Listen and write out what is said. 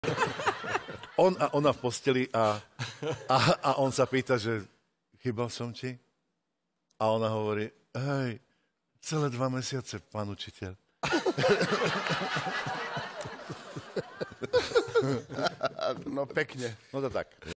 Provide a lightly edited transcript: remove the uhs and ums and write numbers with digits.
On a ona v posteli a on sa pýta, že chýbal som ti? A ona hovorí, hej, celé 2 mesiace, pán učiteľ. No pekne. No to tak.